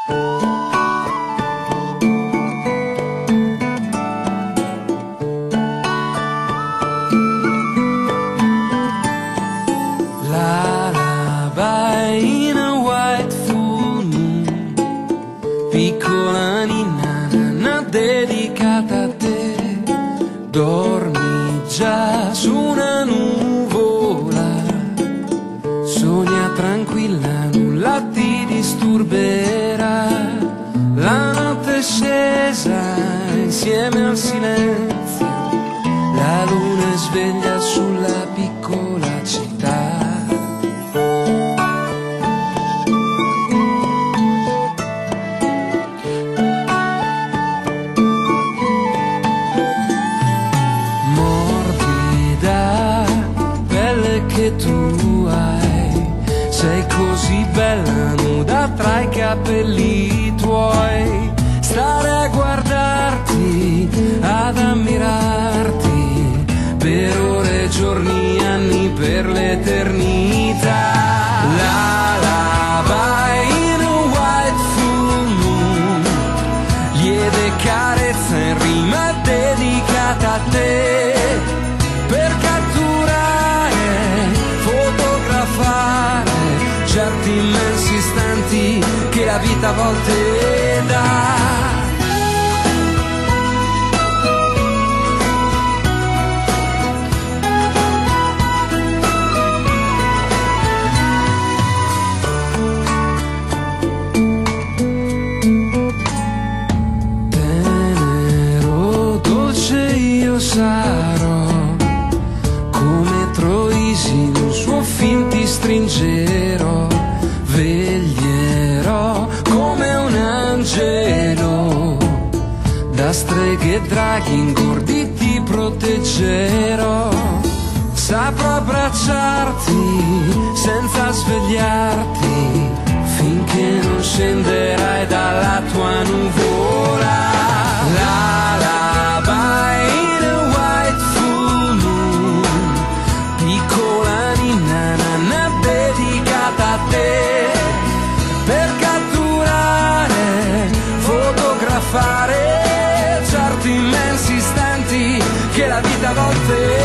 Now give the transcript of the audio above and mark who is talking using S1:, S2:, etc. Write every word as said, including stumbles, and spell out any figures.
S1: Lullaby in a white full moon, piccola ninna nanna dedicata a te. Dormi già su una nuvola, sogna tranquilla, nulla ti disturberà. La notte è scesa insieme al silenzio, la luna è sveglia sulla piccola città. Che tu hai, sei così bella nuda tra i capelli tuoi. Stare a guardarti, ad ammirarti per ore, giorni, anni, per l'eternità. Lullaby in a white full moon, lieve carezza in rima dedicata a te. Certi immensi istanti che la vita a volte dà. Tenero, dolce io sarò, come Troisi in un suo film ti stringerò. Veglierò come un angelo, da streghe e draghi ingordi ti proteggerò. Saprò abbracciarti senza svegliarti, finché non scenderai dalla tua nuvola. Lullaby in a white full moon, piccola ninna nanna dedicata a te. Fare certi immensi istanti che la vita a volte